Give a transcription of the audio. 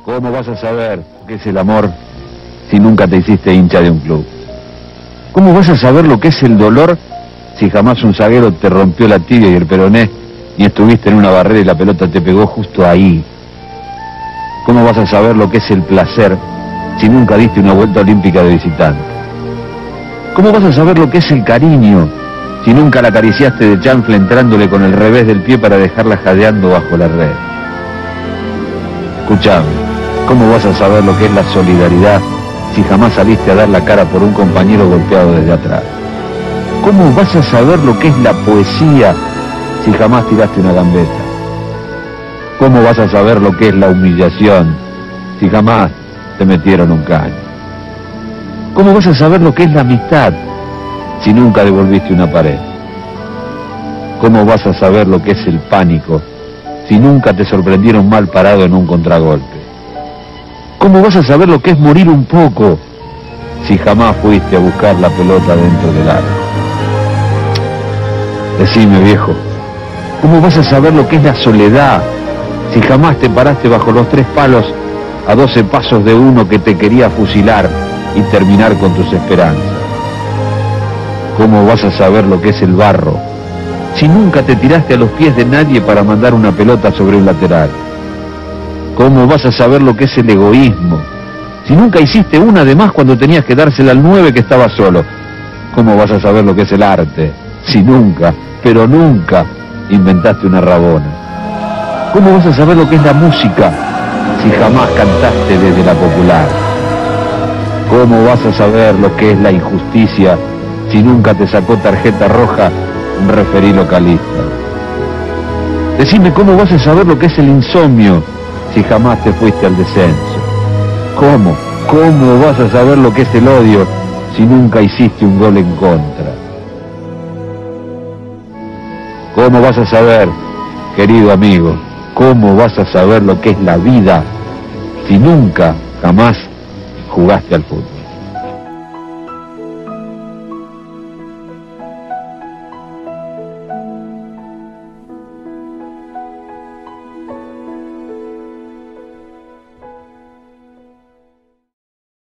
¿Cómo vas a saber qué es el amor si nunca te hiciste hincha de un club? ¿Cómo vas a saber lo que es el dolor si jamás un zaguero te rompió la tibia y el peroné y estuviste en una barrera y la pelota te pegó justo ahí? ¿Cómo vas a saber lo que es el placer si nunca diste una vuelta olímpica de visitante? ¿Cómo vas a saber lo que es el cariño si nunca la acariciaste de chanfle entrándole con el revés del pie para dejarla jadeando bajo la red? Escuchame, ¿cómo vas a saber lo que es la solidaridad si jamás saliste a dar la cara por un compañero golpeado desde atrás? ¿Cómo vas a saber lo que es la poesía si jamás tiraste una gambeta? ¿Cómo vas a saber lo que es la humillación si jamás te metieron un caño? ¿Cómo vas a saber lo que es la amistad si nunca devolviste una pared? ¿Cómo vas a saber lo que es el pánico si nunca te sorprendieron mal parado en un contragolpe? ¿Cómo vas a saber lo que es morir un poco si jamás fuiste a buscar la pelota dentro del arco? Decime, viejo, ¿cómo vas a saber lo que es la soledad si jamás te paraste bajo los 3 palos a 12 pasos de uno que te quería fusilar y terminar con tus esperanzas? ¿Cómo vas a saber lo que es el barro si nunca te tiraste a los pies de nadie para mandar una pelota sobre un lateral? ¿Cómo vas a saber lo que es el egoísmo si nunca hiciste una de más cuando tenías que dársela al 9 que estaba solo? ¿Cómo vas a saber lo que es el arte si nunca, pero nunca, inventaste una rabona? ¿Cómo vas a saber lo que es la música si jamás cantaste desde la popular? ¿Cómo vas a saber lo que es la injusticia si nunca te sacó tarjeta roja un referí localista? Decime, ¿cómo vas a saber lo que es el insomnio si jamás te fuiste al descenso? ¿Cómo vas a saber lo que es el odio si nunca hiciste un gol en contra? ¿Cómo vas a saber, querido amigo, cómo vas a saber lo que es la vida si nunca, jamás jugaste al fútbol?